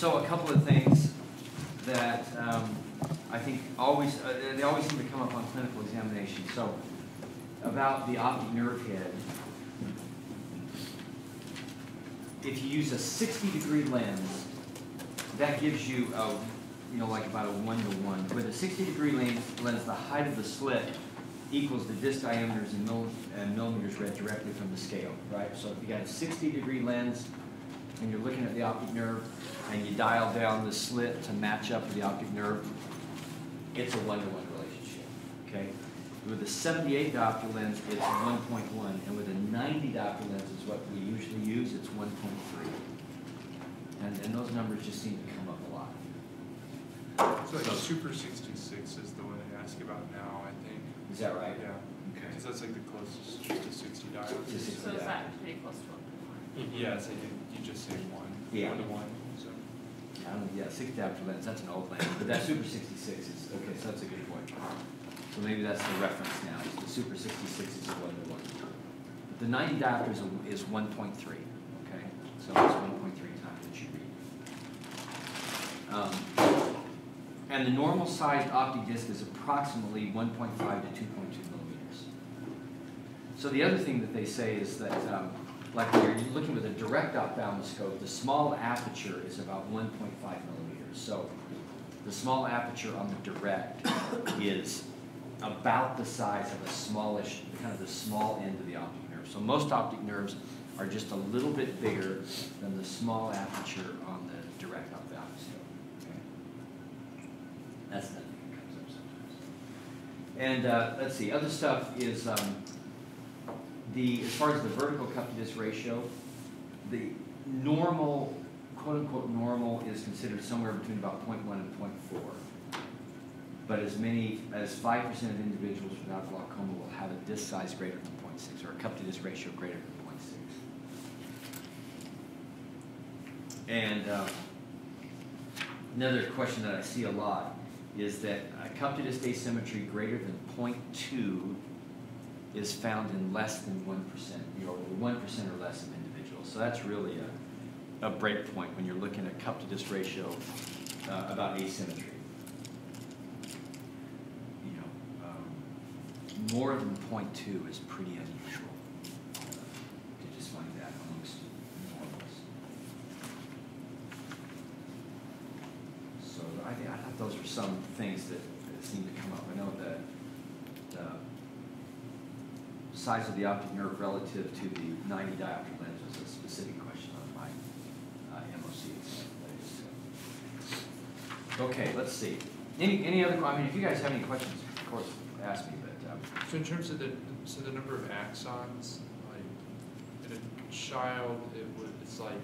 So a couple of things that I think always, they always seem to come up on clinical examination. So about the optic nerve head, if you use a 60-degree lens, that gives you a, like about a 1-to-1. With a 60-degree lens, the height of the slit equals the disc diameters in millimeters read directly from the scale, right? So if you got a 60-degree lens and you're looking at the optic nerve and you dial down the slit to match up with the optic nerve, it's a 1-to-1 relationship, okay? With a 78 diopter lens, it's 1.1, and with a 90 diopter lens is what we usually use, it's 1.3. And those numbers just seem to come up a lot. So like Super 66 is the one they ask about now, I think. Is that right? Yeah. Okay. Because that's like the closest to 60 diopters. To 60 So is diopters. that pretty close to 1.1? Yeah, it's like you just say 1. Yeah. 1-to-1. So. Yeah, 60 diopter lens, that's an old lens, but that Super 66 is, okay, so that's a good point. So maybe that's the reference now. The Super 66 is a 1-to-1. But the 90 diopter is 1.3, okay? So it's 1.3 times what you read. And the normal sized optic disc is approximately 1.5 to 2.2 millimeters. So the other thing that they say is that, like when you're looking with a direct ophthalmoscope, the small aperture is about 1.5 millimeters. So the small aperture on the direct is about the size of a smallish, kind of the small end of the optic nerve. So most optic nerves are just a little bit bigger than the small aperture on the direct ophthalmoscope. Okay? That's the thing that comes up sometimes. And let's see, other stuff is as far as the vertical cup to disc ratio, the normal, quote unquote normal, is considered somewhere between about 0.1 and 0.4. But as many as 5% of individuals without glaucoma will have a disc size greater than 0.6 or a cup to disc ratio greater than 0.6. And another question that I see a lot is that a cup to disc asymmetry greater than 0.2 is found in less than 1%, 1% or less of individuals. So that's really a break point when you're looking at cup to disc ratio about asymmetry. More than 0.2 is pretty unusual to just find that amongst normals. So I thought those were some things that seem to come up. I know that the size of the optic nerve relative to the 90 diopter lens was a specific question on my MOC exam. Okay, let's see. Any other? I mean, if you guys have any questions, of course, ask me. So in terms of the number of axons, like in a child, it's like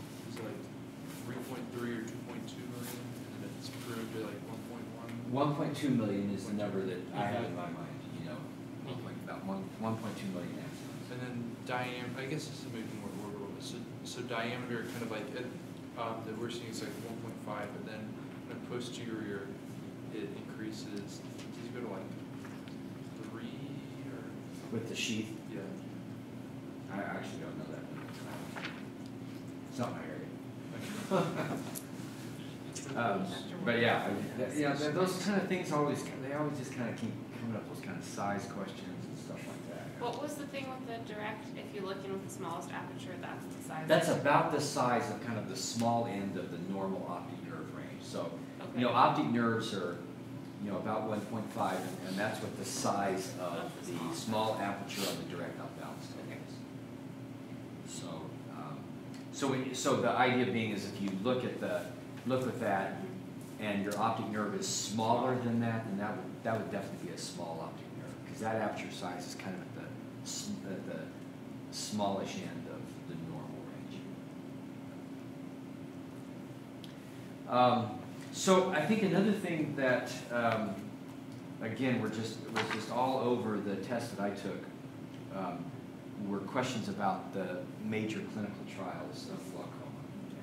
3.3 or 2.2 million, and it's proved to like 1.1. 1.2 million is the number that I have in my mind. About 1.2 million axons. And then diameter, I guess this is maybe more orbital. So diameter, kind of like that we're seeing is like 1.5, but then in a posterior, it increases. Does it go to like with the sheath? Yeah. I actually don't know that. It's not my area. But yeah, those kind of things always just kind of keep coming up, those kind of size questions and stuff like that. What was the thing with the direct? If you look in with the smallest aperture, that's the size. That's about the size of kind of the small end of the normal optic nerve range. So, okay. Optic nerves are about 1.5, and that's what the size of the small aperture of the direct ophthalmoscope is. So the idea being is if you look with that, and your optic nerve is smaller than that, then that would definitely be a small optic nerve, because that aperture size is kind of at the smallish end of the normal range. So I think another thing that, again, was just all over the test that I took, were questions about the major clinical trials of glaucoma.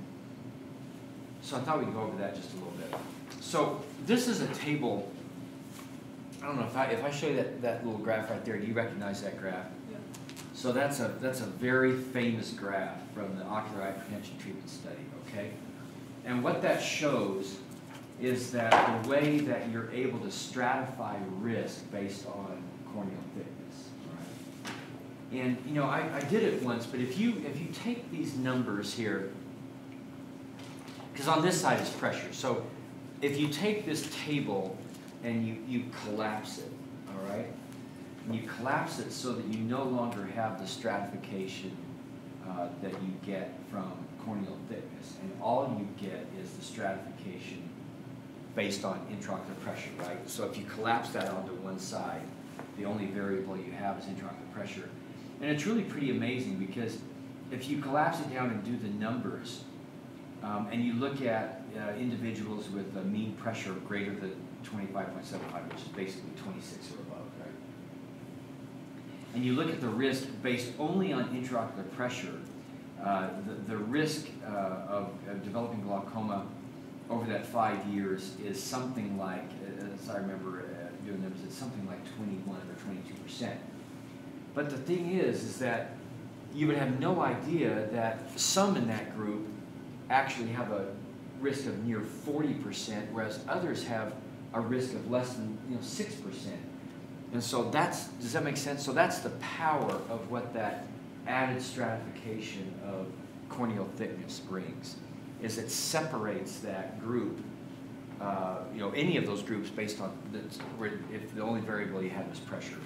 So I thought we'd go over that just a little bit. So this is a table. I don't know if I show you that little graph right there. Do you recognize that graph? Yeah. So that's a very famous graph from the ocular hypertension treatment study. Okay. And what that shows is that the way that you're able to stratify risk based on corneal thickness. Right? And you know, I did it once, but if you take these numbers here, because on this side is pressure. So if you take this table and you collapse it, all right? And you collapse it so that you no longer have the stratification that you get from corneal thickness. And all you get is the stratification based on intraocular pressure, right? So if you collapse that onto one side, the only variable you have is intraocular pressure. And it's really pretty amazing because if you collapse it down and do the numbers, and you look at individuals with a mean pressure greater than 25.75, which is basically 26 or above, right? And you look at the risk based only on intraocular pressure, the risk of developing glaucoma over that 5 years is something like, as I remember doing numbers, it's something like 21 or 22%. But the thing is that you would have no idea that some in that group actually have a risk of near 40%, whereas others have a risk of less than 6%. And so does that make sense? So that's the power of what that added stratification of corneal thickness brings, is it separates that group, any of those groups based on if the only variable you have is pressure.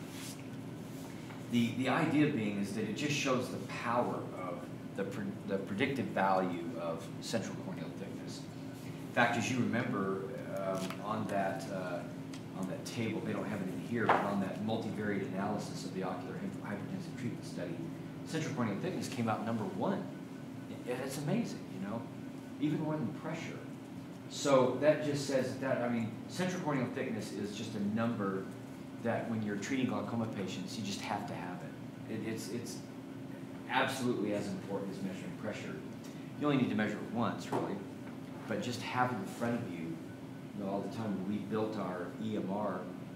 The idea being is that it just shows the power of the predictive value of central corneal thickness. In fact, as you remember, on that table, they don't have it in here, but on that multivariate analysis of the ocular hypertensive treatment study, central corneal thickness came out #1. It's amazing, even more than pressure. So that just says that, central corneal thickness is just a number that when you're treating glaucoma patients, you just have to have it. It's absolutely as important as measuring pressure. You only need to measure it once, really, but just have it in front of you, all the time. When we built our EMR,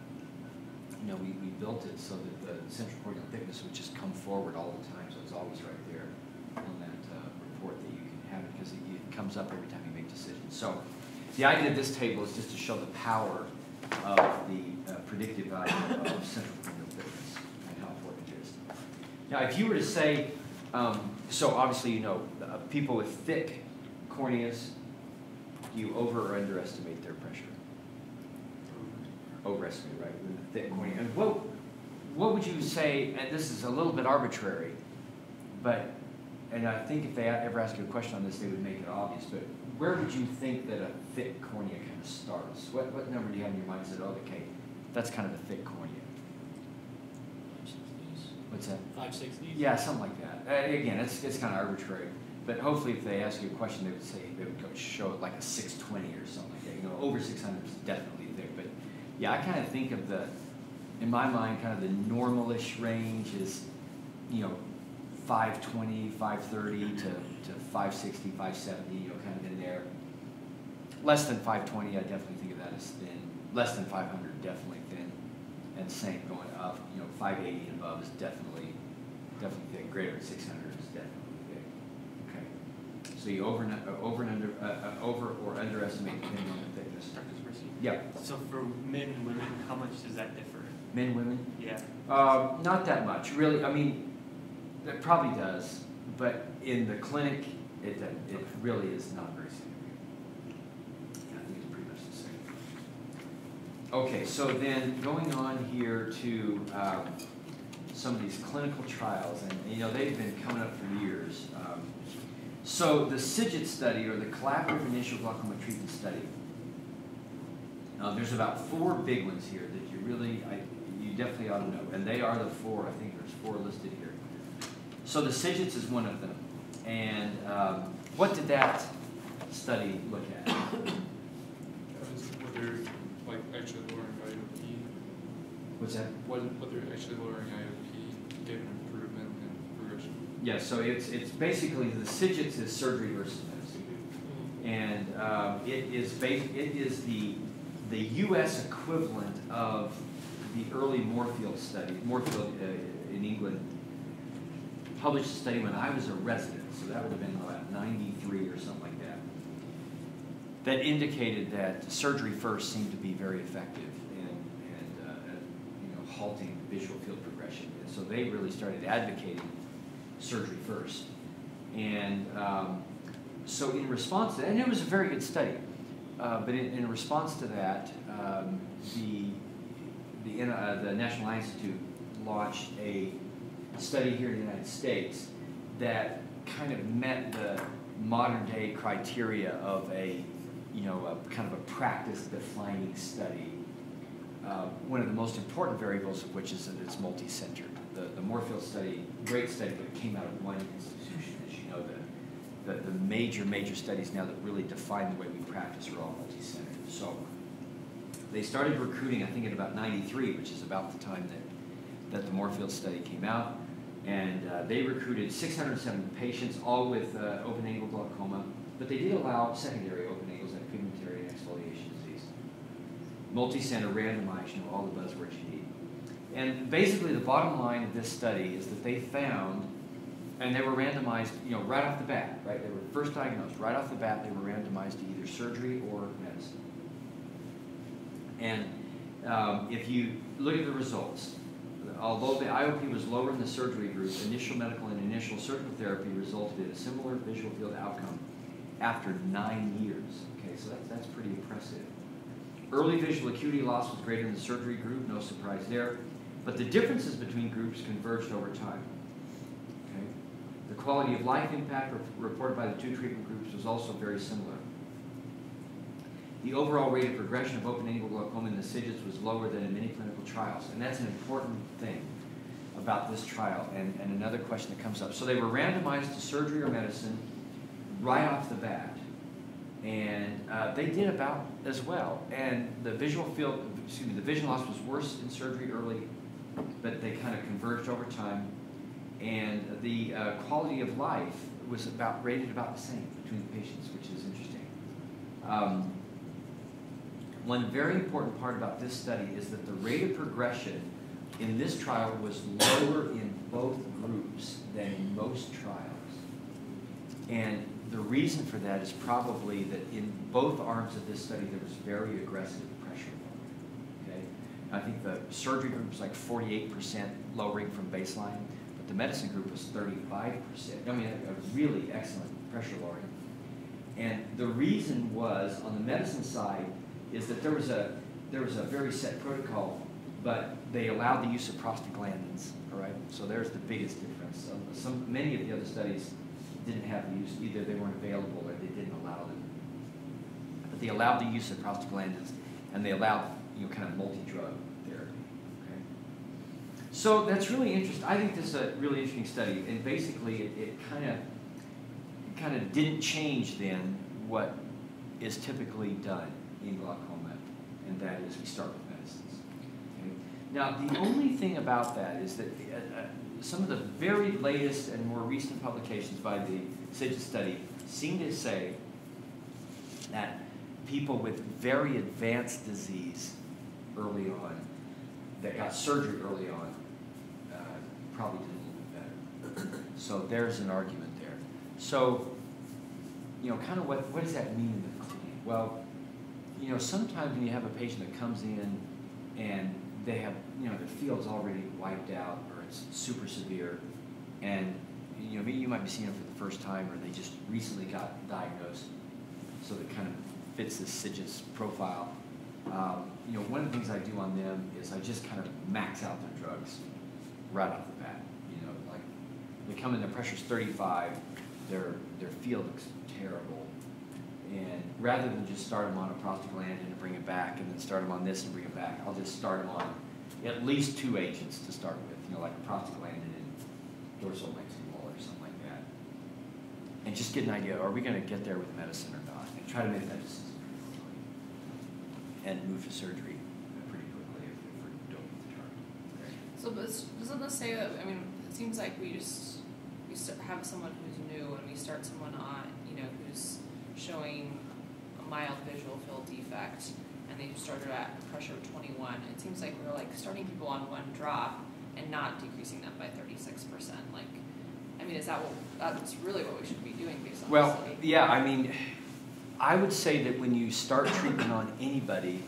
we built it so that the central corneal thickness would just come forward all the time, so it's always right there on that report that you can have it, because it comes up every time you make decisions. So the idea of this table is just to show the power of the predictive value of central corneal thickness and how important it is. Now, if you were to say, so obviously people with thick corneas, do you over or underestimate their pressure? Overestimate, right? With a thick cornea. And what would you say, and this is a little bit arbitrary, and I think if they ever ask you a question on this, they would make it obvious, but where would you think that a thick cornea kind of starts? What number do you have in your mind that said, oh, okay, that's kind of a thick cornea? 560s. What's that? 560s. Yeah, something like that. Again, it's kind of arbitrary, but hopefully if they ask you a question, they would go show it like a 620 or something like that. Over 600 is definitely thick, but yeah, I kind of think of in my mind, kind of the normal-ish range is, 520, 530 to 560, 570, kind of in there. Less than 520, I definitely think of that as thin. Less than 500, definitely thin. And same going up, 580 and above is definitely thick. Greater than 600 is definitely thick. Okay. So you over or underestimate depending on the thickness. Dr. Swirsky? Yeah. So for men and women, how much does that differ? Men, women? Yeah. Not that much, really. It probably does, but in the clinic, it really is not very significant. I think it's pretty much the same. Okay, so then going on here to some of these clinical trials, and they've been coming up for years. So the CIGIT study, or the Collaborative Initial Glaucoma Treatment Study, there's about 4 big ones here that you definitely ought to know, and they are the 4. I think there's 4 listed here. So the CIGITs is one of them, and what did that study look at? Whether actually lowering IOP. What's that? Whether actually lowering IOP gave an improvement in progression. Yeah, so it's basically the CIGITs is surgery versus medicine, and it is the U.S. equivalent of the early Moorfield study. Moorfield in England published a study when I was a resident, so that would have been about 93 or something like that. that indicated that surgery first seemed to be very effective in halting visual field progression. And so they really started advocating surgery first. And so in response to that, and it was a very good study, but in response to that, the National Eye Institute launched a study here in the United States that kind of met the modern day criteria of a kind of a practice-defining study. One of the most important variables of which is that it's multi-centered. The Moorfield study, great study, but it came out of one institution. As you know, the major studies now that really define the way we practice are all multi-centered. So they started recruiting, I think, at about 93, which is about the time that the Moorfield study came out. And they recruited 607 patients, all with open-angle glaucoma, but they did allow secondary open angles like pigmentary and exfoliation disease. Multi-center, randomized, all the buzzwords you need. And basically the bottom line of this study is that they found, and they were randomized, right off the bat, right? They were first diagnosed, right off the bat they were randomized to either surgery or medicine. And if you look at the results, although the IOP was lower in the surgery group, initial medical and initial surgical therapy resulted in a similar visual field outcome after 9 years. Okay, so that's pretty impressive. Early visual acuity loss was greater in the surgery group, no surprise there, but the differences between groups converged over time. Okay? The quality of life impact reported by the two treatment groups was also very similar. The overall rate of progression of open-angle glaucoma in the SIGITs was lower than in many clinical trials, and that's an important thing about this trial, and another question that comes up. So they were randomized to surgery or medicine right off the bat, and they did about as well. And the the vision loss was worse in surgery early, but they kind of converged over time, and the quality of life was rated about the same between the patients, which is interesting. One very important part about this study is that the rate of progression in this trial was lower in both groups than in most trials. And the reason for that is probably that in both arms of this study there was very aggressive pressure lowering. Okay? I think the surgery group was like 48% lowering from baseline, but the medicine group was 35%. I mean, a really excellent pressure lowering. And the reason was, on the medicine side, is that there was a very set protocol, but they allowed the use of prostaglandins. All right, so there's the biggest difference. Many of the other studies didn't have the use, either they weren't available or they didn't allow them. But they allowed the use of prostaglandins, and they allowed kind of multi-drug therapy. Okay, so that's really interesting. I think this is a really interesting study, and basically it kind of didn't change then what is typically done in glaucoma, and that is we start with medicines. Okay? Now, the only thing about that is that some of the very latest and more recent publications by the SIGIT study seem to say that people with very advanced disease early on, that got surgery early on, probably did a little bit better. So there's an argument there. So, kind of what does that mean in the clinic? Well, sometimes when you have a patient that comes in and they have, their field's already wiped out or it's super severe, and you might be seeing them for the first time, or they just recently got diagnosed, so that kind of fits this SIGIT's profile. One of the things I do on them is I just kind of max out their drugs right off the bat. Like they come in, their pressure's 35, their field looks terrible. And rather than just start them on a prostaglandin and bring it back, and then start them on this and bring it back, I'll just start them on at least 2 agents to start with, like prostaglandin and dorsal lexingol or something like that. And just get an idea, are we going to get there with medicine or not? And try to make that decision and move to surgery pretty quickly if we don't meet the target. So doesn't this say that, it seems like we have someone who's new and we start someone on, who's showing a mild visual field defect, and they started at a pressure of 21. It seems like we're starting people on one drop and not decreasing them by 36%. Is that that's really what we should be doing based on this study? Yeah, I would say that when you start treatment on anybody,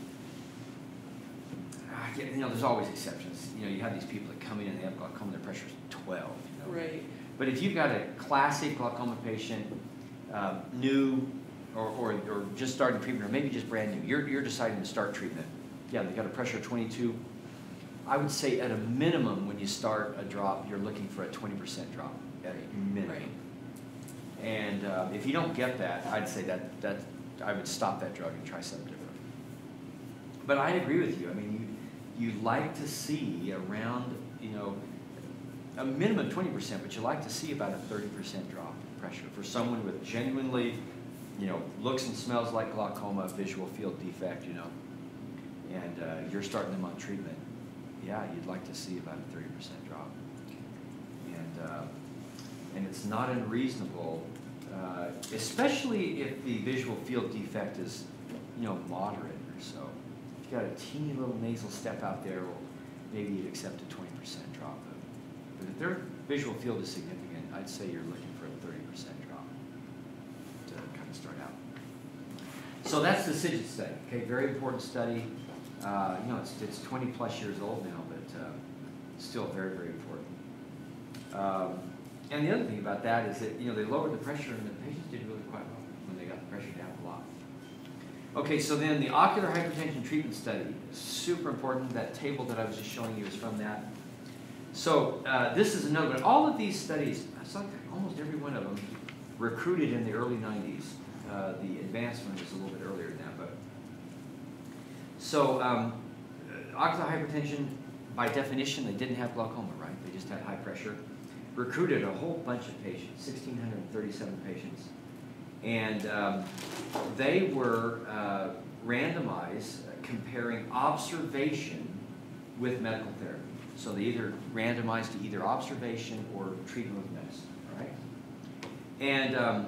there's always exceptions. You have these people that come in and they have glaucoma, their pressure's 12. Right. But if you've got a classic glaucoma patient, new, or just starting treatment, or maybe just brand new, you're deciding to start treatment. Yeah, they've got a pressure of 22. I would say at a minimum, when you start a drop, you're looking for a 20% drop at a minimum. Right. And if you don't get that, I'd say that I would stop that drug and try something different. But I agree with you. I mean, you like to see around, a minimum of 20%, but you like to see about a 30% drop in pressure for someone with genuinely, looks and smells like glaucoma, visual field defect, and you're starting them on treatment. Yeah, you'd like to see about a 30% drop. And it's not unreasonable, especially if the visual field defect is, moderate or so. If you've got a teeny little nasal step out there, well, maybe you'd accept a 20% drop. But if their visual field is significant, I'd say you're looking for a 30% drop to kind of start out. So that's the SIGIT study. Okay, very important study. It's 20 plus years old now, but still very, very important. And the other thing about that is that, they lowered the pressure and the patients did really quite well when they got the pressure down a lot. Okay, so then the ocular hypertension treatment study, super important. That table that I was just showing you is from that. So this is another one. All of these studies, I saw almost every one of them, recruited in the early 90s. The advanced one was a little bit earlier than that. But so ocular hypertension, by definition, they didn't have glaucoma, right? They just had high pressure. Recruited a whole bunch of patients, 1,637 patients. And they were randomized comparing observation with medical therapy. So they either randomized to either observation or treatment with medicine, right? And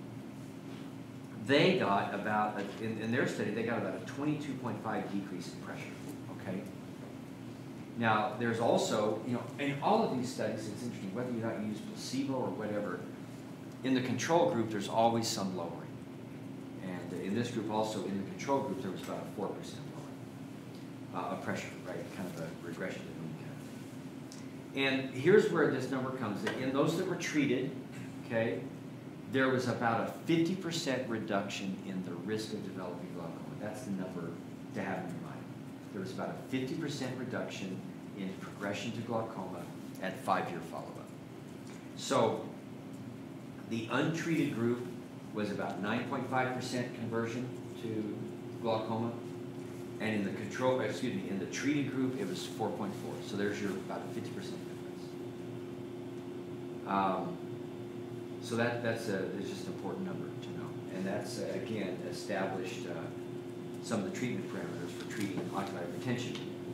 they got about, in their study, they got about a 22.5 decrease in pressure, okay? Now, there's also, in all of these studies, it's interesting, whether you not use placebo or whatever, in the control group, there's always some lowering. And in this group also, in the control group, there was about a 4% lowering of pressure, right? Kind of a regression to the mean kind of thing. And here's where this number comes. In those that were treated, okay, there was about a 50% reduction in the risk of developing glaucoma. That's the number to have in your mind. There was about a 50% reduction in progression to glaucoma at 5-year follow-up. So the untreated group was about 9.5% conversion to glaucoma, and in the in the treated group, it was 4.4. So there's your about a 50% difference. So that's just an important number to know, and that's again established some of the treatment parameters for treating ocular hypertension.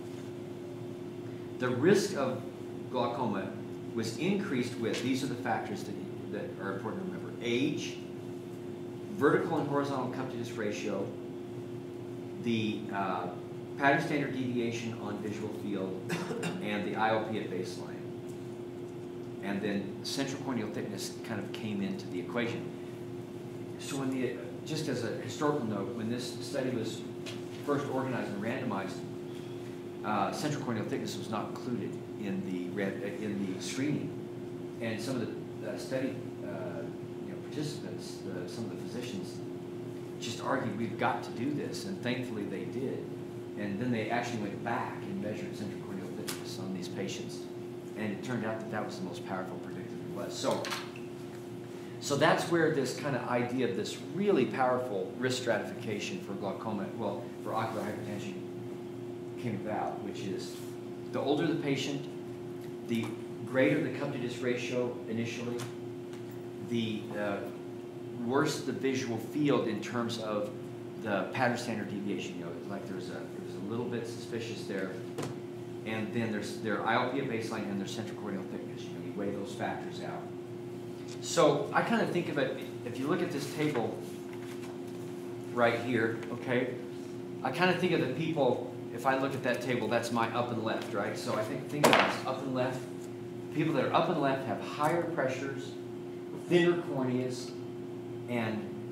The risk of glaucoma was increased with, these are the factors that are important to remember: age, vertical and horizontal cup-to-disc ratio, the pattern standard deviation on visual field, and the IOP at baseline. And then central corneal thickness kind of came into the equation. So just as a historical note, when this study was first organized and randomized, central corneal thickness was not included in the screening. And some of the study participants, some of the physicians, just argued, we've got to do this, and thankfully they did. And then they actually went back and measured central corneal thickness on these patients, and it turned out that that was the most powerful predictor there was. So that's where this kind of idea of this really powerful risk stratification for glaucoma, well, for ocular hypertension, came about, which is the older the patient, the greater the cup-to-disc ratio initially, the worse the visual field in terms of the pattern standard deviation. Like there's a little bit suspicious there, and then there's their IOP at baseline and their central corneal thickness. You weigh those factors out. So I kind of think of it, if you look at this table right here, okay, I kind of think of the people, if I look at that table, that's my up and left, right? So I think of this up and left. People that are up and left have higher pressures, thinner corneas, and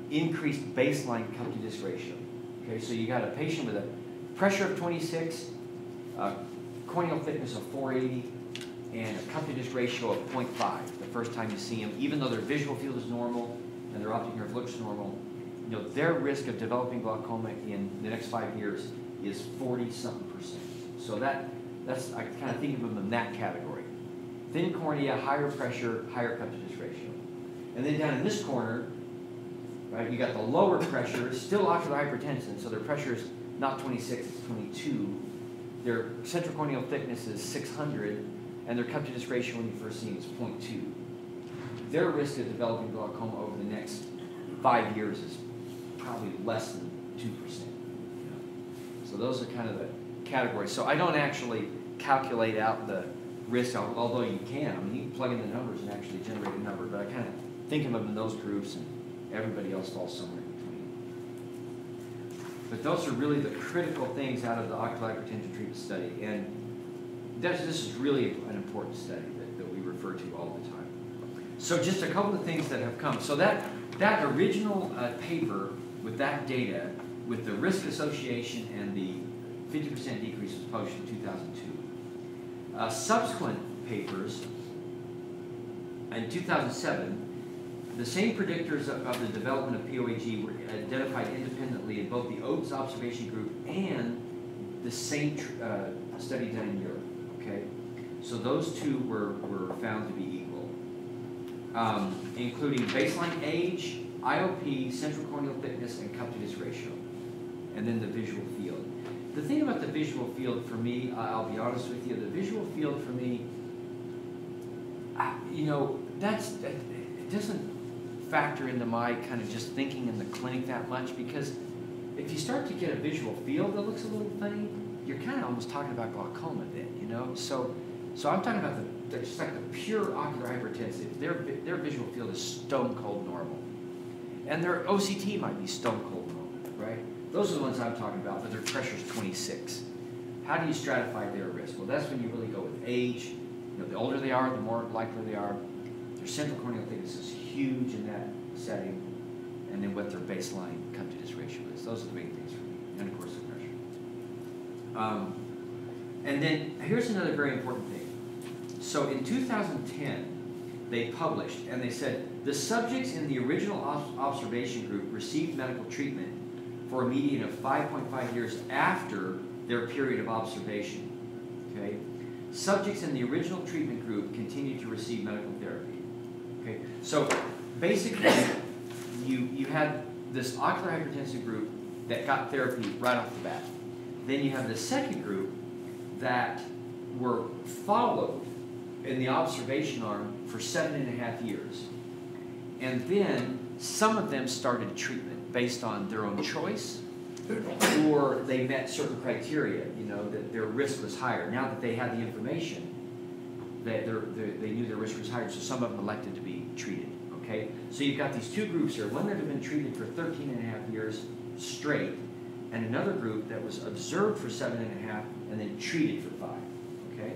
increased baseline cup-to-disc ratio. Okay, so you got a patient with a pressure of 26, corneal thickness of 480, and a cup-to-disc ratio of 0.5 the first time you see them, even though their visual field is normal and their optic nerve looks normal. You know, their risk of developing glaucoma in the next 5 years is 40-something%. So that's I kind of think of them in that category. Thin cornea, higher pressure, higher cup-to-disc ratio. And then down in this corner, right, you got the lower pressure, still ocular hypertension, so their pressure is not 26, it's 22. Their central corneal thickness is 600, and their cup-to-disc ratio when you first see them is 0.2. Their risk of developing glaucoma over the next 5 years is probably less than 2%. So those are kind of the categories. So I don't actually calculate out the risk, although you can. I mean, you can plug in the numbers and actually generate a number, but I kind of think of them in those groups, and everybody else falls somewhere in between. But those are really the critical things out of the ocular hypertension treatment study, and this is really an important study that we refer to all the time. So just a couple of things that have come. So that original paper with that data, with the risk association and the 50% decrease, was published in 2002. Subsequent papers, in 2007, the same predictors of the development of POAG were identified independently in both the Oates observation group and the same study done in Europe. Okay, so those two were found to be equal, including baseline age, IOP, central corneal thickness, and cup-to-disc ratio, and then the visual field. The thing about the visual field for me, I'll be honest with you, the visual field for me, you know, it doesn't factor into my kind of just thinking in the clinic that much, because if you start to get a visual field that looks a little funny, you're kind of almost talking about glaucoma then, you know? So I'm talking about just like the pure ocular hypertensive. Their visual field is stone cold normal. And their OCT might be stone cold normal, right? Those are the ones I'm talking about, but their pressure is 26. How do you stratify their risk? Well, that's when you really go with age. You know, the older they are, the more likely they are. Their central corneal thickness is huge in that setting, and then what their baseline cup-to-disc ratio is. Those are the big things for me, and of course the pressure. And then here's another very important thing. So in 2010, they published, and they said, the subjects in the original observation group received medical treatment for a median of 5.5 years after their period of observation. Okay? Subjects in the original treatment group continued to receive medical therapy. Okay? So basically, you had this ocular hypertensive group that got therapy right off the bat. Then you have the second group that were followed in the observation arm for 7.5 years. And then some of them started treatment based on their own choice, or they met certain criteria, you know, that their risk was higher. Now that they had the information, that they knew their risk was higher, so some of them elected to be treated, okay? So you've got these two groups here, one that had been treated for 13.5 years straight, and another group that was observed for 7.5 and then treated for 5, okay?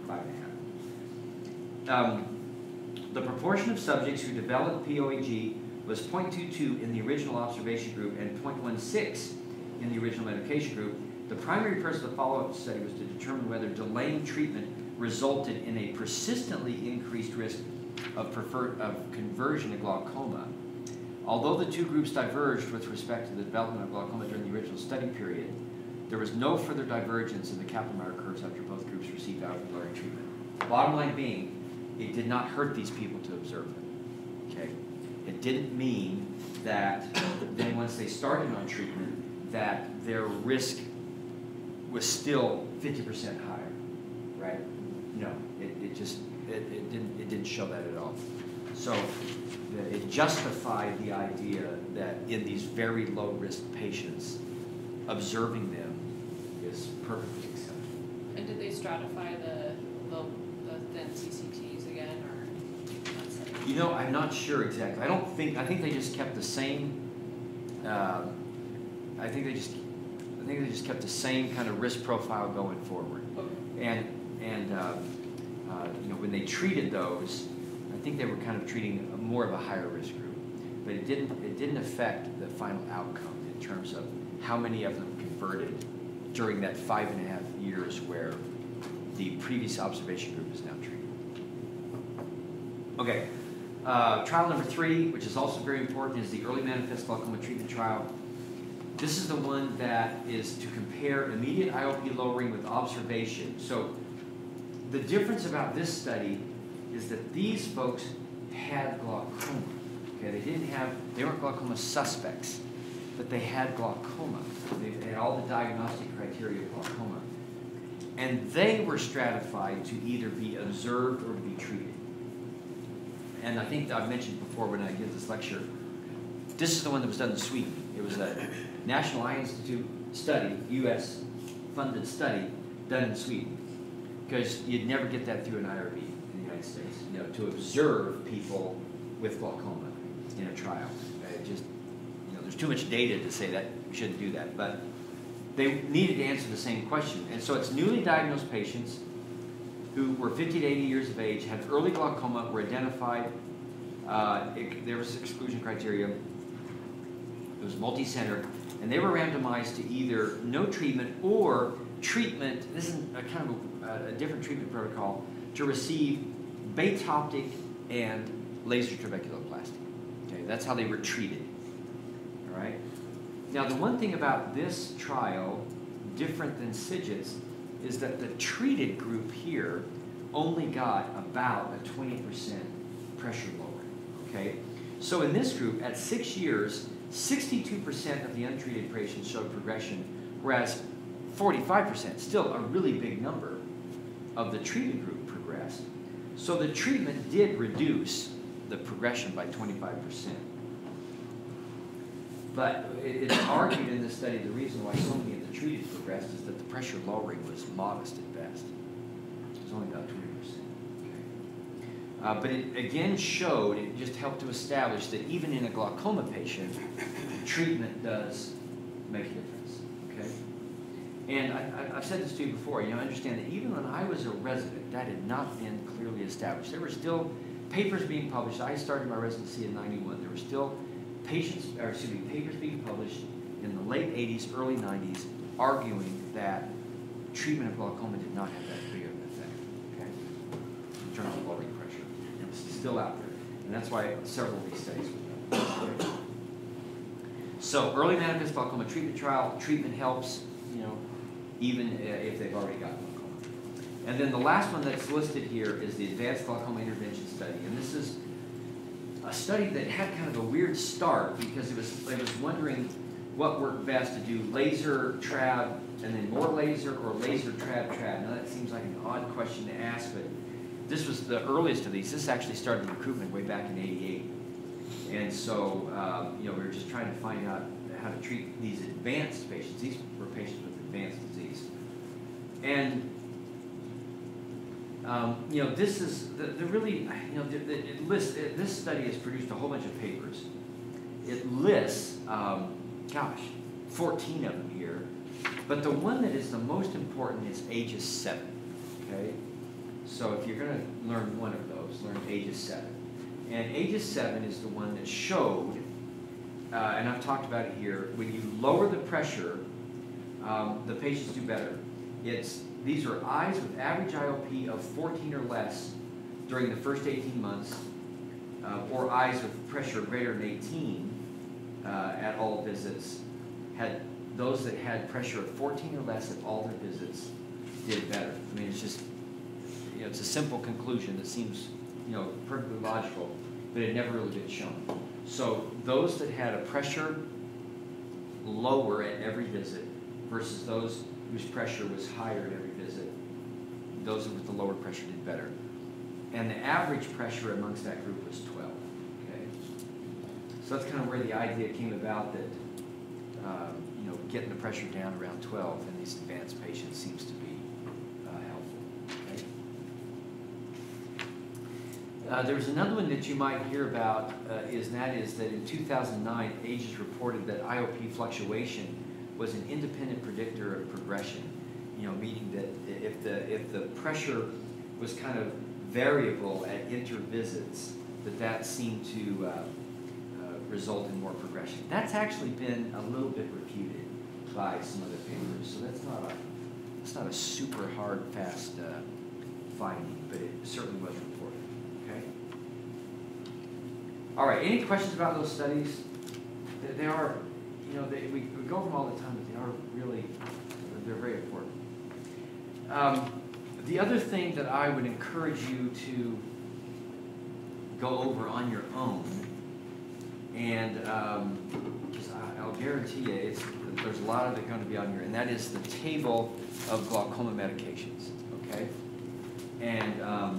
5.5. The proportion of subjects who developed POAG was 0.22 in the original observation group and 0.16 in the original medication group. The primary purpose of the follow-up study was to determine whether delaying treatment resulted in a persistently increased risk of conversion to glaucoma. Although the two groups diverged with respect to the development of glaucoma during the original study period, there was no further divergence in the Kaplan-Meier curves after both groups received ocular treatment. The bottom line being, it did not hurt these people to observe them. Okay? It didn't mean that then once they started on treatment, that their risk was still 50% higher, right? No, it didn't show that at all. So it justified the idea that in these very low risk patients, observing them is perfectly acceptable. And did they stratify the thin CCTs again, or not setting? You know, I'm not sure exactly. I think they just kept the same. I think they just kept the same kind of risk profile going forward. Okay. And you know, when they treated those, I think they were kind of treating more of a higher risk group. but it didn't affect the final outcome in terms of how many of them converted during that 5.5 years where the previous observation group is now treated. Okay, trial number 3, which is also very important, is the early manifest glaucoma treatment trial. This is the one that is to compare immediate IOP lowering with observation. So the difference about this study is that these folks had glaucoma. Okay, they weren't glaucoma suspects, but they had glaucoma. They had all the diagnostic criteria of glaucoma. And they were stratified to either be observed or to be treated. And I think I've mentioned before when I give this lecture, this is the one that was done in Sweden. It was a National Eye Institute study, U.S. funded study, done in Sweden. Because you'd never get that through an IRB in the United States, to observe people with glaucoma in a trial. There's too much data to say that we shouldn't do that. But they needed to answer the same question. And so it's newly diagnosed patients who were 50 to 80 years of age, had early glaucoma, were identified. There was exclusion criteria. It was multi-center. And they were randomized to either no treatment or treatment, this is a kind of a different treatment protocol, to receive Bates-optic and laser trabeculoplasty. Okay, that's how they were treated. All right. Now, the one thing about this trial, different than SIGIT's, is that the treated group here only got about a 20% pressure lowering. Okay, so in this group, at 6 years, 62% of the untreated patients showed progression, whereas 45%, still a really big number, of the treated group progressed. So the treatment did reduce the progression by 25%. But it's argued in this study the reason why so many of the treated progressed is that the pressure lowering was modest at best. It was only about 20%. Okay. But it again showed, it just helped to establish that even in a glaucoma patient, treatment does make a difference. Okay. And I've said this to you before, I understand that even when I was a resident, that had not been clearly established. There were still papers being published. I started my residency in '91. There were still papers being published in the late 80s, early 90s, arguing that treatment of glaucoma did not have that big of an effect, okay, in terms of lowering pressure. It's still out there, and that's why several of these studies were done. Okay. So, early manifest glaucoma treatment trial, treatment helps, even if they've already got glaucoma. And then the last one that's listed here is the Advanced Glaucoma Intervention Study, and this is a study that had kind of a weird start because it was wondering what worked best to do, laser trab and then more laser, or laser trab. Now that seems like an odd question to ask, but this was the earliest of these. This actually started recruitment way back in '88. And so, we were just trying to find out how to treat these advanced patients. These were patients with advanced disease. And this is the really, it lists, this study has produced a whole bunch of papers. It lists, 14 of them here. But the one that is the most important is ages 7, okay? So if you're going to learn one of those, learn ages 7. And ages 7 is the one that showed, and I've talked about it here, when you lower the pressure, the patients do better. These are eyes with average IOP of 14 or less during the first 18 months, or eyes with pressure greater than 18 at all visits. Those that had pressure of 14 or less at all their visits did better. I mean, it's just, it's a simple conclusion that seems, perfectly logical, but it never really been shown. So those that had a pressure lower at every visit versus those whose pressure was higher at every visit, those with the lower pressure did better. And the average pressure amongst that group was 12. Okay, so that's kind of where the idea came about that getting the pressure down around 12 in these advanced patients seems to be helpful. Okay. There's another one that you might hear about, is that in 2009, AGES reported that IOP fluctuation was an independent predictor of progression. Meaning that if the pressure was kind of variable at intervisits, that seemed to result in more progression. That's actually been a little bit refuted by some other papers, so that's not a super hard, fast finding, but it certainly was reported. Okay. All right. Any questions about those studies? They are, we go over them all the time, but they are really, they're very important. The other thing that I would encourage you to go over on your own, and because I'll guarantee you, there's a lot of it going to be on here, and that is the table of glaucoma medications. Okay, and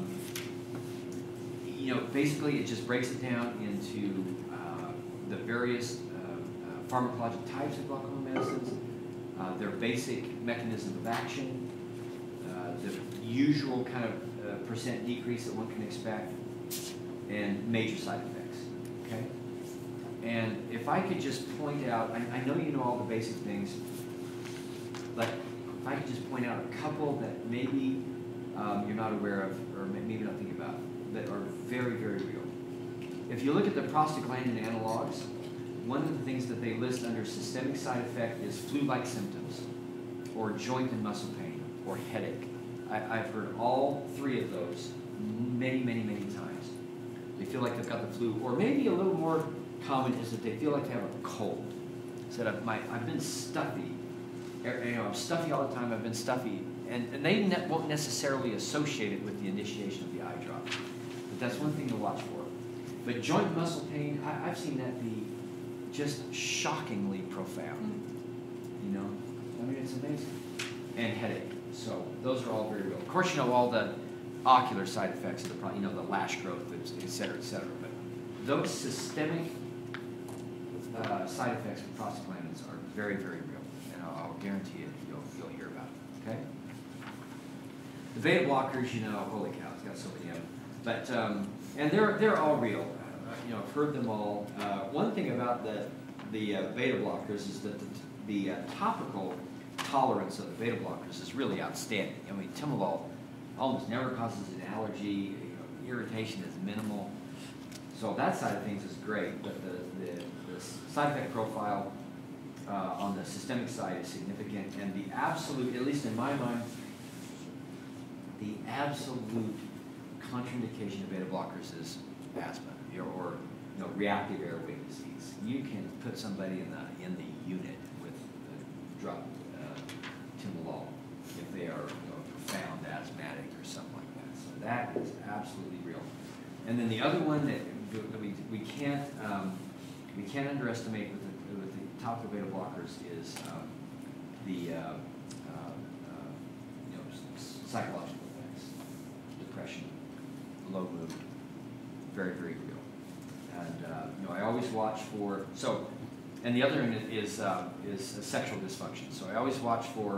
basically it just breaks it down into the various pharmacologic types of glaucoma medicines, their basic mechanism of action, the usual kind of percent decrease that one can expect, and major side effects. Okay? And if I could just point out, I know you know all the basic things, but if I could just point out a couple that maybe you're not aware of, or maybe not thinking about, that are very, very real. If you look at the prostaglandin analogs, one of the things that they list under systemic side effect is flu-like symptoms, or joint and muscle pain, or headache. I've heard all three of those many, many, many times. They feel like they've got the flu, or maybe a little more common is that they feel like they have a cold. Said I've been stuffy. I'm stuffy all the time. I've been stuffy, and they won't necessarily associate it with the initiation of the eye drop. But that's one thing to watch for. But joint and muscle pain, I've seen that be just shockingly profound. It's amazing. And headache. So those are all very real. Of course, all the ocular side effects of the lash growth, et cetera, et cetera. But those systemic side effects of prostaglandins are very, very real, and I'll guarantee you you'll hear about it. Okay. The beta blockers, holy cow, it's got so many of them. But and they're all real. I've heard them all. One thing about the beta blockers is that the topical tolerance of the beta blockers is really outstanding. Timolol almost never causes an allergy. Irritation is minimal. So that side of things is great, but the side effect profile on the systemic side is significant, and the absolute, at least in my mind, the absolute contraindication of beta blockers is asthma or reactive airway disease. You can put somebody in the unit with the drug timolol if they are profound asthmatic or something like that. So that is absolutely real. And then the other one that we can't underestimate with the topical beta blockers is the psychological effects, depression, low mood, very, very real. And I always watch for and the other one is sexual dysfunction. So I always watch for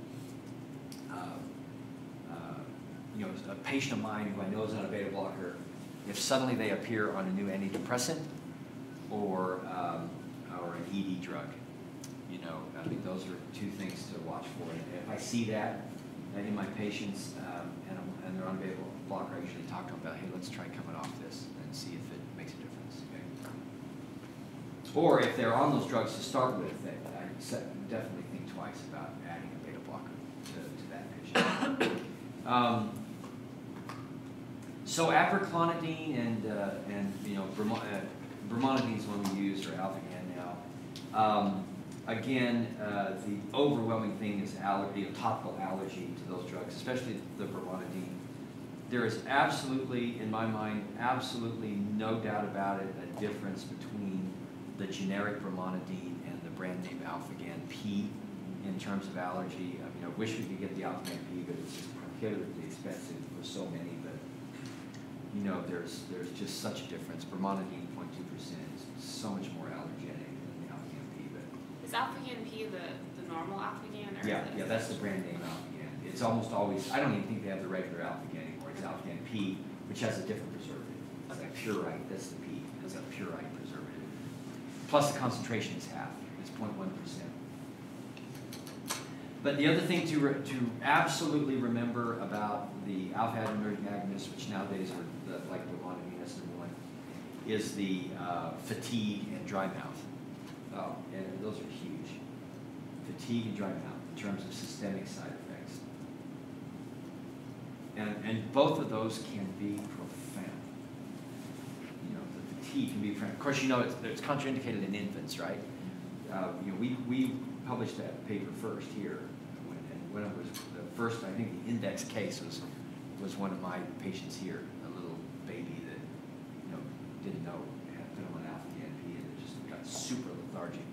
a patient of mine who I know is on a beta blocker. If suddenly they appear on a new antidepressant or an ED drug, those are two things to watch for. And if I see that in my patients and they're on a beta blocker, I usually talk to them about, hey, let's try coming off this and see if it makes a difference. Okay? Or if they're on those drugs to start with, I definitely think twice about adding a beta blocker to that patient. So aproclonidine and brimonidine is one we use, or Alphagan now. Again, the overwhelming thing is topical allergy to those drugs, especially the brimonidine. There is absolutely, in my mind, absolutely no doubt about it, a difference between the generic brimonidine and the brand name Alphagan P in terms of allergy. I wish we could get the Alphagan P, but it's just prohibitively expensive for so many. But there's just such a difference. Brimonidine, 0.2%, is so much more allergenic than the Alphagan P. But is Alphagan P the normal Alphagan? Or yeah, that's the brand name Alphagan. It's almost always, I don't even think they have the regular Alphagan anymore. It's Alphagan P, which has a different preservative. It's like Purite, that's the P. It's a Purite preservative. Plus the concentration is half. It's 0.1%. But the other thing to absolutely remember about the alpha-adrenergic agonists, which nowadays are like brimonidine, that's number one, is the fatigue and dry mouth. Oh, and those are huge. Fatigue and dry mouth in terms of systemic side effects. And both of those can be profound. You know, the fatigue can be profound. Of course, you know it's contraindicated in infants, right? You know, we published that paper first here, when it was the first, I think the index case was one of my patients here, a little baby that, you know, didn't know, had put him on alpha-DNP and it just got super lethargic.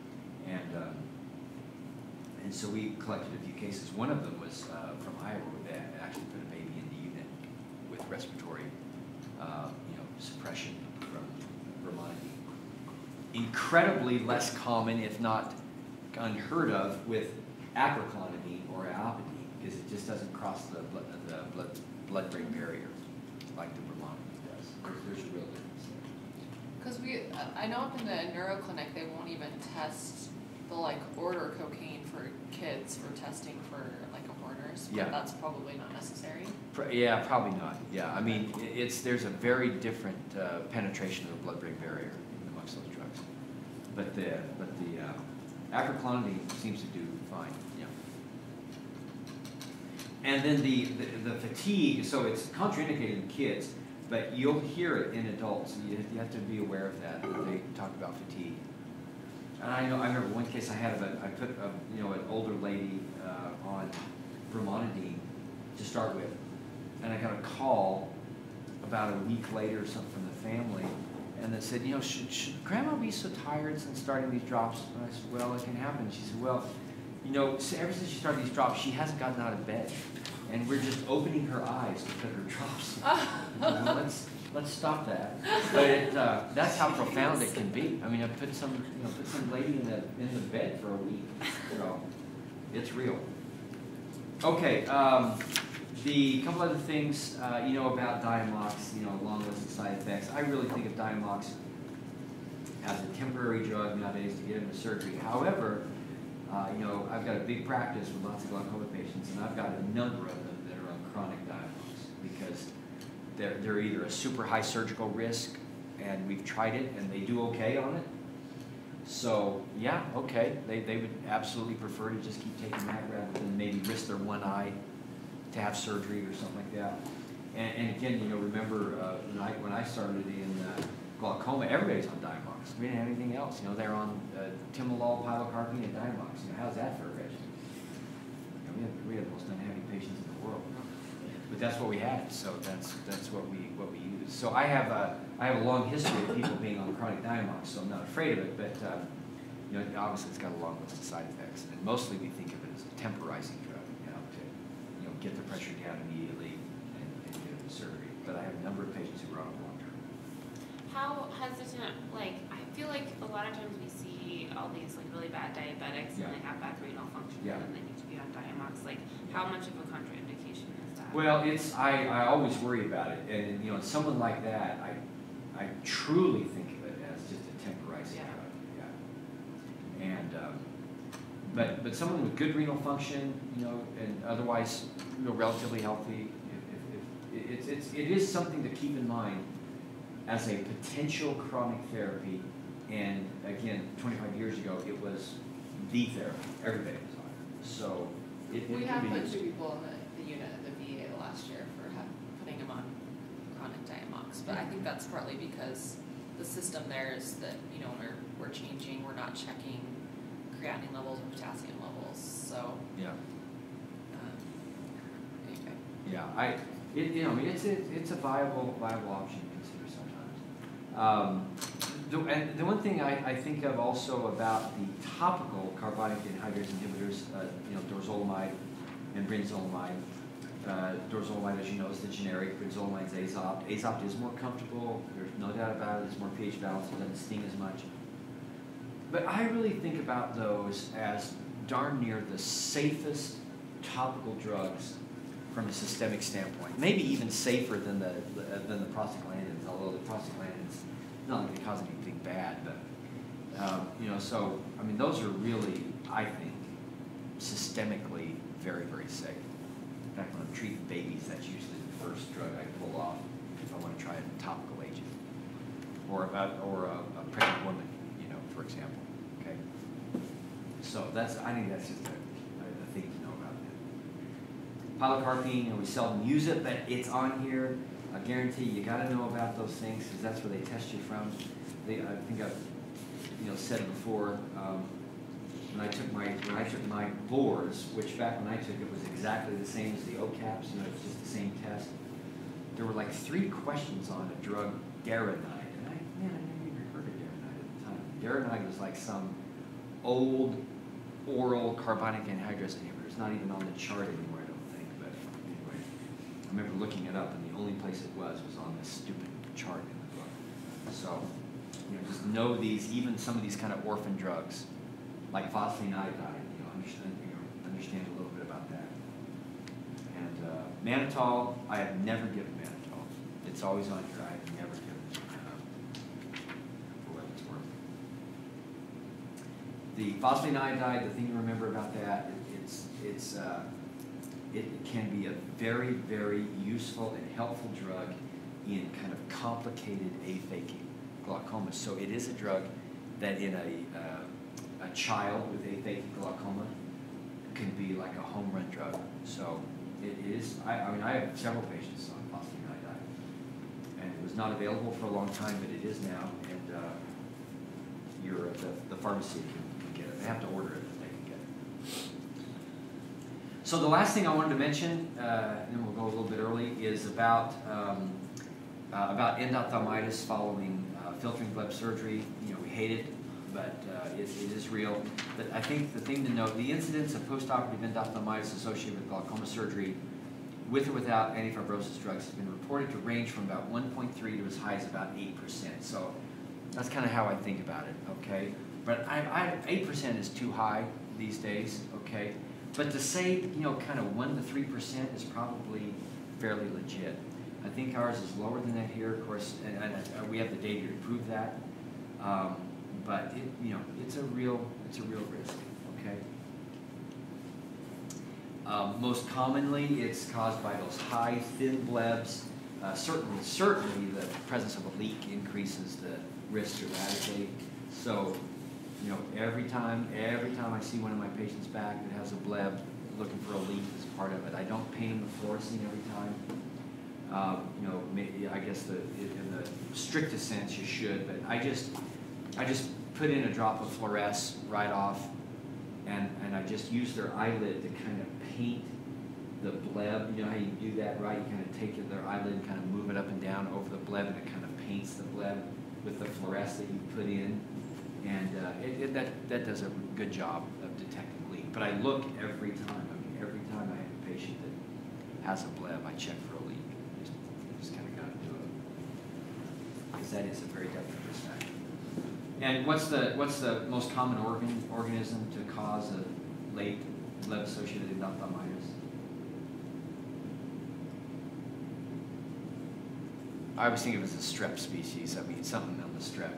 And so we collected a few cases. One of them was from Iowa, where they actually put a baby in the unit with respiratory, you know, suppression from Vermonidine. Incredibly less common, if not unheard of, with acroclonidine or iopidine, because it just doesn't cross the blood-brain barrier like the Vermonidine does. There's a real difference there. Because I know up in the neuroclinic they won't even test the like order cocaine for kids for testing for like a Horner's, but Yeah. that's probably not necessary. Yeah, probably not. Yeah, I mean, there's a very different penetration of the blood-brain barrier amongst those drugs. But the acroclonidine seems to do fine. Yeah. And then the fatigue. So it's contraindicated in kids, but you'll hear it in adults. You have to be aware of that. That they talk about fatigue. And I remember one case I put you know, an older lady on Vermonidine to start with, and I got a call about a week later or something from the family, and they said, you know, should Grandma be so tired since starting these drops? And I said, well, it can happen. She said, well, you know, ever since she started these drops, she hasn't gotten out of bed, and we're just opening her eyes to put her drops. Well, let's stop that. But that's how profound it can be. I mean, I put some lady in the bed for a week. So it's real. Okay. The couple other things you know about Diamox, you know, long list of side effects. I really think of Diamox as a temporary drug nowadays to get into surgery. However, you know, I've got a big practice with lots of glaucoma patients, and I've got a number of them that are on chronic Diamox because they're either a super high surgical risk, and we've tried it, and they do okay on it. So yeah, okay, they would absolutely prefer to just keep taking that rather than maybe risk their one eye to have surgery or something like that. And again, you know, remember when I started in glaucoma, everybody's on Diamox. We didn't have anything else. You know, they're on timolol, pilocarpine, and Diamox. You know, how's that for a regimen? You know, we have the most unhappy patients in the world. But that's what we had, so that's what we use. So I have a long history of people being on chronic Diamox, so I'm not afraid of it. But you know, obviously it's got a long list of side effects, and mostly we think of it as a temporizing drug, you know, to get the pressure down immediately and get into surgery. But I have a number of patients who are on it long term. How hesitant, like, I feel like a lot of times we see all these like really bad diabetics Yeah. and they have bad renal function Yeah. and they need to be on Diamox. Like, how much of a contraindication is that? Well, I always worry about it, and you know, someone like that, I truly think of it as just a temporizing Yeah. drug. Yeah. And but someone with good renal function, you know, and otherwise, you know, relatively healthy, it is something to keep in mind as a potential chronic therapy. And again, 25 years ago, it was the therapy. Everybody was on it. So it We can have be put used. 2 people in the unit at the VA last year for putting them on chronic Diamox, but I think that's partly because the system there is that, you know, we're changing, we're not checking creatinine levels or potassium levels, so Yeah. anyway. Yeah, you know, I mean, it's a viable option to consider sometimes. The one thing I think of also about the topical carbonic anhydrase inhibitors, you know, dorzolamide and brinzolamide. Dorzolamide, as you know, is the generic. Brinzolamide is Azopt. Azopt is more comfortable. There's no doubt about it. It's more pH balanced. It doesn't sting as much. But I really think about those as darn near the safest topical drugs from a systemic standpoint. Maybe even safer than the prostaglandins, although the prostaglandins, not like they cause anything bad, but you know. So I mean, those are really, I think, systemically very, very safe. In fact, when I'm treating babies, that's usually the first drug I pull off if I want to try a topical agent. or a pregnant woman, you know, for example. Okay. So I think that's just a thing to know about that. Pilocarpine, you know, we seldom use it, but it's on here. I guarantee you got to know about those things because that's where they test you from. I think I've said it before. When I took my boards, which back when I took it was exactly the same as the OCAPs, you know, it's just the same test. There were like 3 questions on a drug, Daronide, and I never even heard of Daronide at the time. Daronide was like some old oral carbonic anhydrase inhibitor. It's not even on the chart anymore, I don't think. But anyway, I remember looking it up, and the only place it was on this stupid chart in the book. So, you know, just know these, even some of these kind of orphan drugs, like phosphatidylcholine, understand a little bit about that. And mannitol, I have never given mannitol. It's always on here. I have never given it for what it's worth. The phosphatidylcholine, the thing to remember about that, it can be a very, very useful and helpful drug in kind of complicated aphakic glaucoma. So it is a drug that in a child with aphakic glaucoma can be like a home run drug. So it is, I mean, I have several patients on phosphatidylcholine, and it was not available for a long time, but it is now, and the pharmacy can get it. They have to order it, but they can get it. So the last thing I wanted to mention, and then we'll go a little bit early, is about endophthalmitis following filtering bleb surgery. You know, we hate it, but it is real. But I think the thing to note, the incidence of postoperative endophthalmitis associated with glaucoma surgery with or without antifibrosis drugs has been reported to range from about 1.3 to as high as about 8%. So that's kind of how I think about it, okay? But 8% is too high these days, okay? But to say, you know, kind of 1 to 3% is probably fairly legit. I think ours is lower than that here, of course, and we have the data to prove that. But it's a real risk. Okay. Most commonly, it's caused by those high thin blebs. Certainly, the presence of a leak increases the risk dramatically. So, you know, every time I see one of my patients back that has a bleb, looking for a leak is part of it. I don't paint the fluorescein every time. You know, I guess in the strictest sense you should, but I just put in a drop of fluoresce right off, and I just use their eyelid to kind of paint the bleb. You know how you do that, right? You kind of take their eyelid and kind of move it up and down over the bleb, and it kind of paints the bleb with the fluoresce that you put in, and that does a good job of detecting leak. But I look every time. I mean, every time I have a patient that has a bleb, I check for a leak. Just kind of got to do it, because that is a very definite risk factor. And what's the most common organism to cause a late bleb-associated endophthalmitis? I always think of it as a strep species. I mean, something on the strep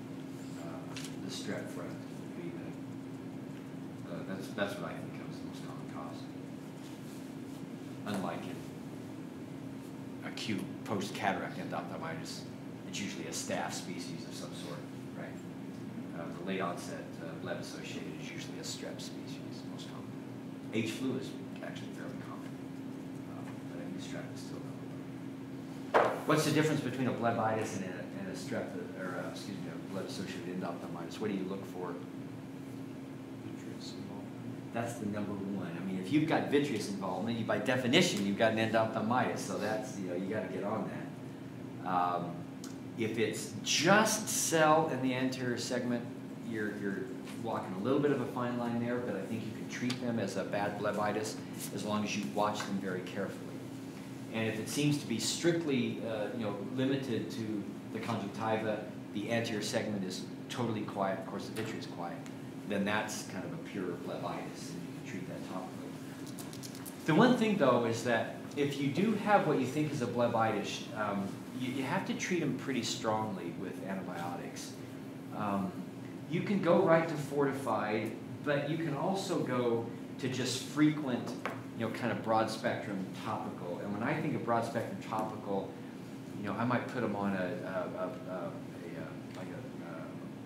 front would be that's what I think of as the most common cause. Unlike in acute post-cataract endophthalmitis, it's usually a staph species of some sort, right? The late onset bleb associated is usually a strep species, most common. H. flu is actually fairly common, but I think strep is still number 1. What's the difference between a blebitis and a strep, or a bleb associated endophthalmitis? What do you look for? Vitreous involvement. That's the number 1. I mean, if you've got vitreous involvement, by definition, you've got an endophthalmitis. So that's, you got to get on that. If it's just cell in the anterior segment, you're walking a little bit of a fine line there, but I think you can treat them as a bad blebitis as long as you watch them very carefully. And if it seems to be strictly, limited to the conjunctiva, the anterior segment is totally quiet, of course the vitreous is quiet, then that's kind of a pure blebitis, and you can treat that topically. The one thing, though, is that if you do have what you think is a blebitis, you have to treat them pretty strongly with antibiotics. You can go right to fortified, but you can also go to just frequent, kind of broad spectrum topical. And when I think of broad spectrum topical, I might put them on a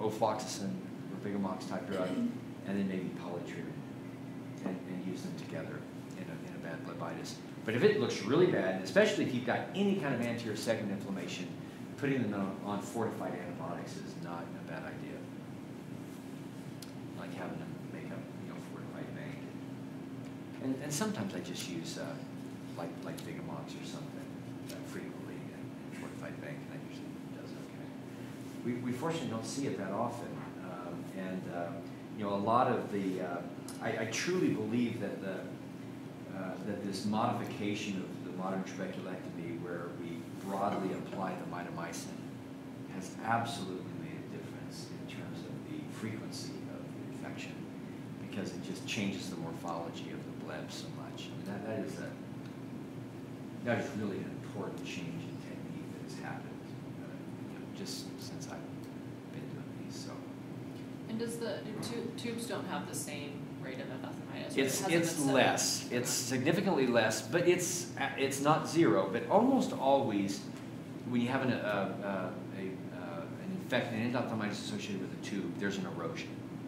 ofloxacin or Vigamox type drug, and then maybe polytrypsin, and use them together in a bad phlebitis. But if it looks really bad, especially if you've got any kind of anterior segment inflammation, putting them on fortified antibiotics is not a bad idea. Like having them make a fortified bank. And sometimes I just use like Vigamox or something frequently and fortified bank, and that usually does okay. We fortunately don't see it that often, a lot of the I truly believe that that this modification of the modern trabeculectomy, where we broadly apply the mitomycin, has absolutely made a difference in terms of the frequency of the infection, because it just changes the morphology of the bleb so much. I mean, that is really an important change in technique that has happened just since I've been doing these. So. And does the tubes don't have the same rate of endophthalmitis? It's less. It's significantly less, but it's not zero. But almost always, when you have an endophthalmitis associated with a tube, there's an erosion.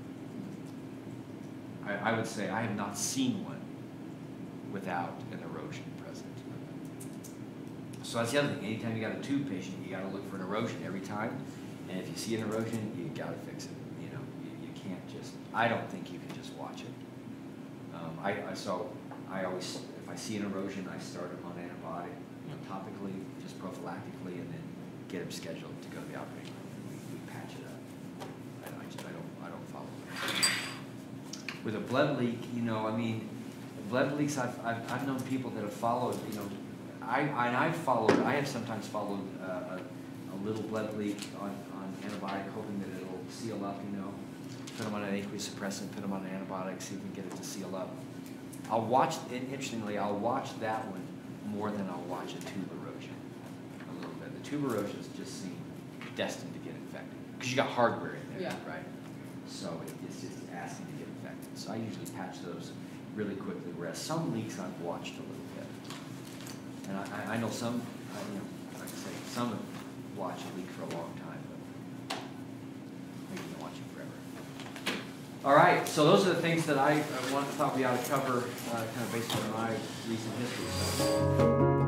I would say I have not seen one without an erosion present. So that's the other thing. Anytime you got a tube patient, you got to look for an erosion every time. And if you see an erosion, you got to fix it. You can't just. I don't think you can just watch it. So I always, if I see an erosion, I start them on antibiotic, topically, just prophylactically, and then get them scheduled to go to the operating room. We patch it up. I don't follow it. With a blood leak, blood leaks. I've known people that have followed. I have sometimes followed a little blood leak on antibiotic, hoping that it'll seal up. Put them on an aqueous suppressant, put them on an antibiotic, see if we can get it to seal up. Interestingly, I'll watch that one more than I'll watch a tube erosion a little bit. The tube erosions just seem destined to get infected, because you got hardware in there, right? So it's just asking to get infected. So I usually patch those really quickly, whereas some leaks I've watched a little bit. And I know some, like I say, some have watched a leak for a long time, but maybe you don't watch it forever. All right, so those are the things that I thought we ought to cover, kind of based on my recent history. So.